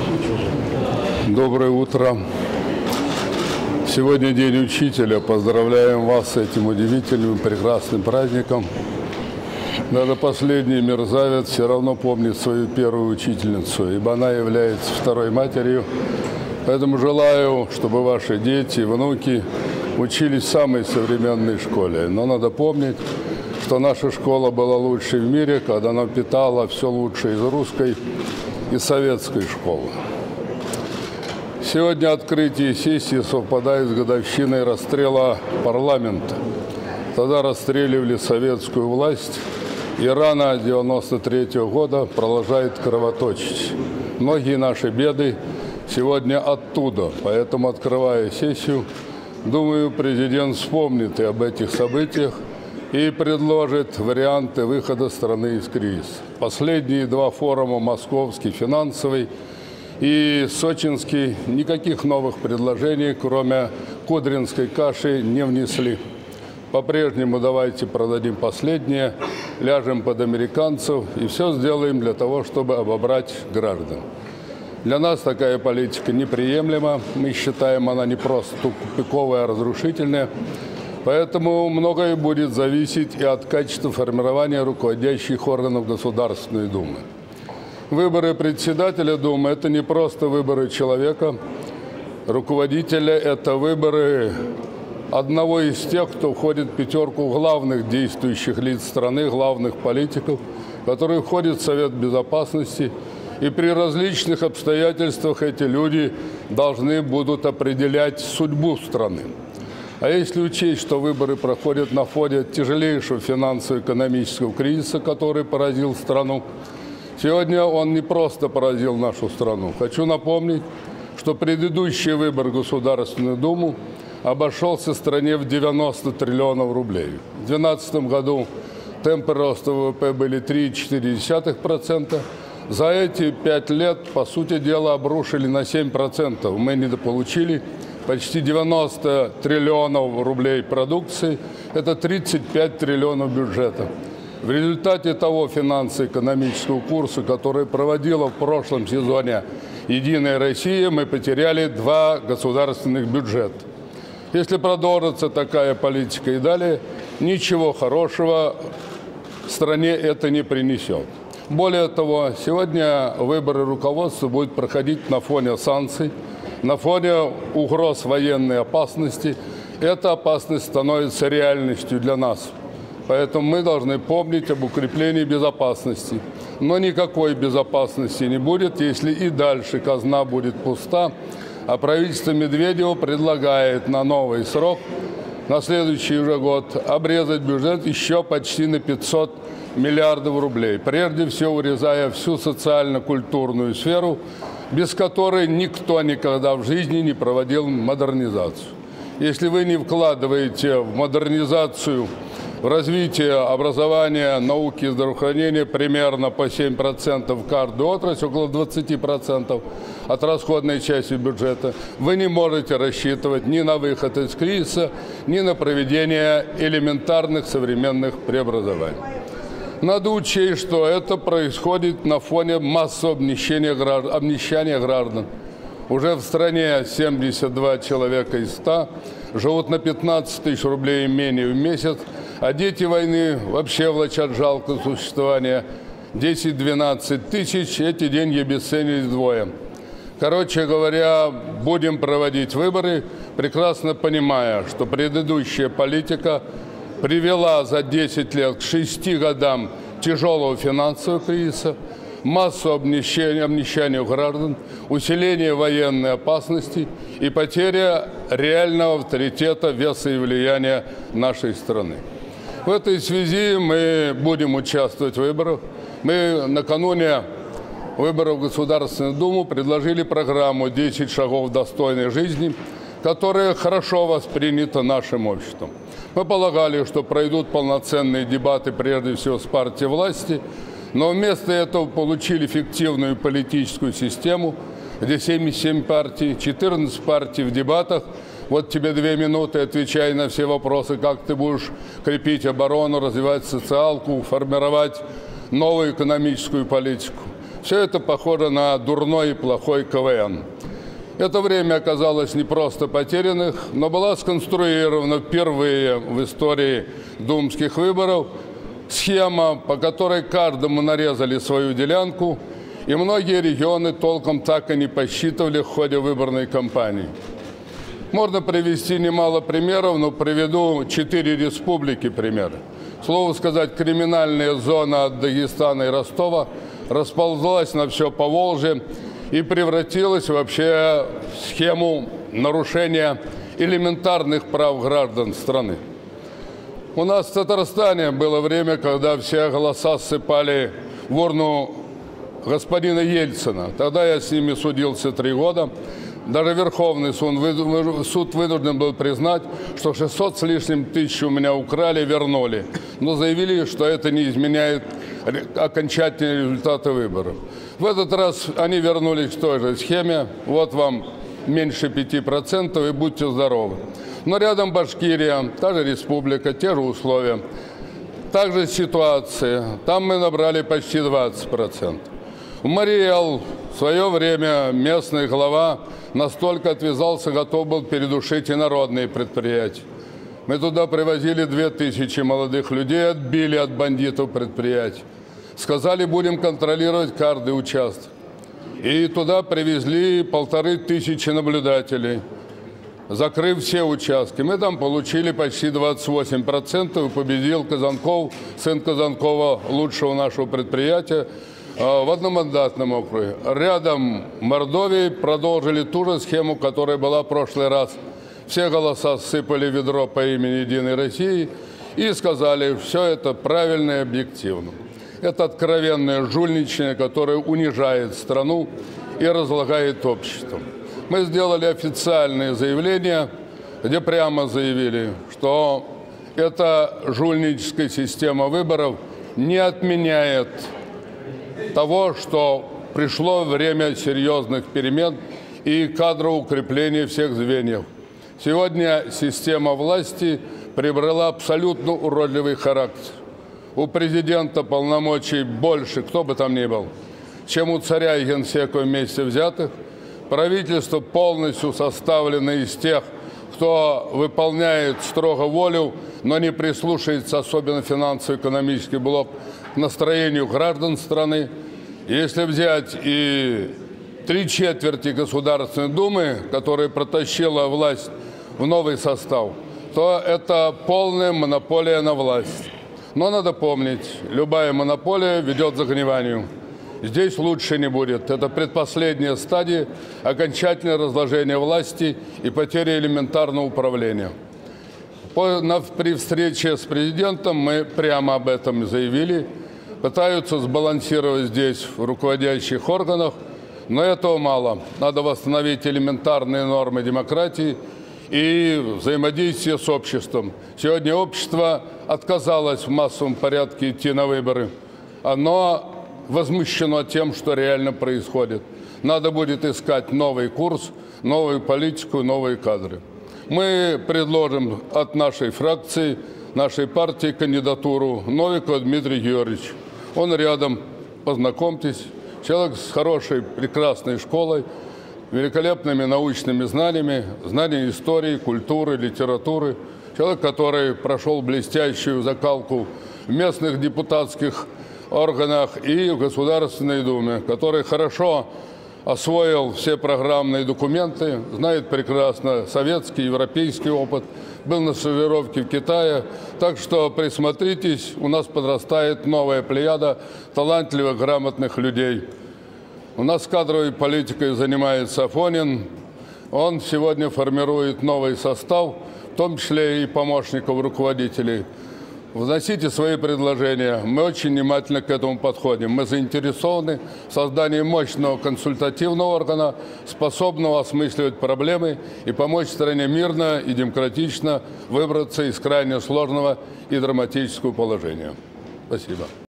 Доброе утро. Сегодня День Учителя. Поздравляем вас с этим удивительным, прекрасным праздником. Даже последний мерзавец все равно помнит свою первую учительницу, ибо она является второй матерью. Поэтому желаю, чтобы ваши дети, внуки учились в самой современной школе. Но надо помнить, что наша школа была лучшей в мире, когда она питала все лучшее из русской и советской школы. Сегодня открытие сессии совпадает с годовщиной расстрела парламента. Тогда расстреливали советскую власть, и рана 1993 года продолжает кровоточить. Многие наши беды сегодня оттуда, поэтому, открывая сессию, думаю, президент вспомнит и об этих событиях и предложит варианты выхода страны из кризиса. Последние два форума, московский, финансовый и сочинский, никаких новых предложений, кроме кудринской каши, не внесли. По-прежнему давайте продадим последнее, ляжем под американцев и все сделаем для того, чтобы обобрать граждан. Для нас такая политика неприемлема. Мы считаем, она не просто тупиковая, а разрушительная. Поэтому многое будет зависеть и от качества формирования руководящих органов Государственной Думы. Выборы председателя Думы – это не просто выборы человека. Руководителя – это выборы одного из тех, кто входит в пятерку главных действующих лиц страны, главных политиков, которые входят в Совет Безопасности. И при различных обстоятельствах эти люди должны будут определять судьбу страны. А если учесть, что выборы проходят на фоне тяжелейшего финансово-экономического кризиса, который поразил страну, сегодня он не просто поразил нашу страну. Хочу напомнить, что предыдущий выбор в Государственную Думу обошелся стране в 90 триллионов рублей. В 2012 году темпы роста ВВП были 3,4%. За эти 5 лет, по сути дела, обрушили на 7%. Мы недополучили почти 90 триллионов рублей продукции. Это 35 триллионов бюджета. В результате того финансово-экономического курса, который проводила в прошлом сезоне «Единая Россия», мы потеряли 2 государственных бюджета. Если продолжится такая политика и далее, ничего хорошего стране это не принесет. Более того, сегодня выборы руководства будут проходить на фоне санкций, на фоне угроз военной опасности. Эта опасность становится реальностью для нас. Поэтому мы должны помнить об укреплении безопасности. Но никакой безопасности не будет, если и дальше казна будет пуста. А правительство Медведева предлагает на новый срок, на следующий уже год, обрезать бюджет еще почти на 500 миллиардов рублей. Прежде всего, урезая всю социально-культурную сферу, без которой никто никогда в жизни не проводил модернизацию. Если вы не вкладываете в модернизацию, в развитие образования, науки и здравоохранения примерно по 7% в каждую отрасль, около 20% от расходной части бюджета, вы не можете рассчитывать ни на выход из кризиса, ни на проведение элементарных современных преобразований. Надо учесть, что это происходит на фоне массового обнищания граждан. Уже в стране 72 человека из 100 живут на 15 тысяч рублей менее в месяц, а дети войны вообще влачат жалкое существование. 10-12 тысяч, эти деньги обесценились вдвое. Короче говоря, будем проводить выборы, прекрасно понимая, что предыдущая политика привела за 10 лет к 6 годам тяжелого финансового кризиса, массового обнищания граждан, усиление военной опасности и потеря реального авторитета, веса и влияния нашей страны. В этой связи мы будем участвовать в выборах. Мы накануне выборов в Государственную Думу предложили программу «10 шагов достойной жизни», которая хорошо воспринята нашим обществом. Мы полагали, что пройдут полноценные дебаты прежде всего с партией власти, но вместо этого получили фиктивную политическую систему, где 77 партий, 14 партий в дебатах. Вот тебе 2 минуты, отвечай на все вопросы, как ты будешь крепить оборону, развивать социалку, формировать новую экономическую политику. Все это похоже на дурной и плохой КВН. Это время оказалось не просто потерянных, но была сконструирована впервые в истории думских выборов схема, по которой каждому нарезали свою делянку, и многие регионы толком так и не посчитывали в ходе выборной кампании. Можно привести немало примеров, но приведу 4 республики примеры. Слово сказать, криминальная зона от Дагестана и Ростова расползлась на все Поволжье и превратилась вообще в схему нарушения элементарных прав граждан страны. У нас в Татарстане было время, когда все голоса ссыпали в урну господина Ельцина. Тогда я с ними судился 3 года. Даже Верховный суд вынужден был признать, что 600 с лишним тысяч у меня украли, вернули. Но заявили, что это не изменяет окончательные результаты выборов. В этот раз они вернулись к той же схеме. Вот вам меньше 5%, и будьте здоровы. Но рядом Башкирия, та же республика, те же условия. Также ситуация. Там мы набрали почти 20%. В Марий-Эл в свое время местный глава настолько отвязался, готов был передушить и народные предприятия. Мы туда привозили 2000 молодых людей, отбили от бандитов предприятий. Сказали, будем контролировать каждый участок. И туда привезли 1500 наблюдателей, закрыв все участки. Мы там получили почти 28%, и победил Казанков, сын Казанкова, лучшего нашего предприятия, в одномандатном округе. Рядом Мордовии продолжили ту же схему, которая была в прошлый раз. Все голоса сыпали в ведро по имени «Единой России» и сказали, все это правильно и объективно. Это откровенное жульничание, которое унижает страну и разлагает общество. Мы сделали официальное заявление, где прямо заявили, что эта жульническая система выборов не отменяет того, что пришло время серьезных перемен и кадрового укрепления всех звеньев. Сегодня система власти приобрела абсолютно уродливый характер. У президента полномочий больше, кто бы там ни был, чем у царя и генсека вместе взятых. Правительство полностью составлено из тех, кто выполняет строго волю, но не прислушивается, особенно финансово-экономический блок, к настроению граждан страны. Если взять и 3/4 Государственной Думы, которая протащила власть в новый состав, то это полная монополия на власть. Но надо помнить, любая монополия ведет к загниванию. Здесь лучше не будет. Это предпоследняя стадия окончательного разложения власти и потери элементарного управления. При встрече с президентом мы прямо об этом заявили. Пытаются сбалансировать здесь в руководящих органах, но этого мало. Надо восстановить элементарные нормы демократии и взаимодействие с обществом. Сегодня общество отказалось в массовом порядке идти на выборы. Оно возмущено тем, что реально происходит. Надо будет искать новый курс, новую политику, новые кадры. Мы предложим от нашей фракции, нашей партии кандидатуру Новикова Дмитрия Георгиевича. Он рядом, познакомьтесь, человек с хорошей, прекрасной школой, великолепными научными знаниями, знаниями истории, культуры, литературы. Человек, который прошел блестящую закалку в местных депутатских органах и в Государственной Думе, который хорошо освоил все программные документы, знает прекрасно советский, европейский опыт, был на стажировке в Китае. Так что присмотритесь, у нас подрастает новая плеяда талантливых, грамотных людей. У нас кадровой политикой занимается Афонин. Он сегодня формирует новый состав, в том числе и помощников руководителей. Вносите свои предложения. Мы очень внимательно к этому подходим. Мы заинтересованы в создании мощного консультативного органа, способного осмысливать проблемы и помочь стране мирно и демократично выбраться из крайне сложного и драматического положения. Спасибо.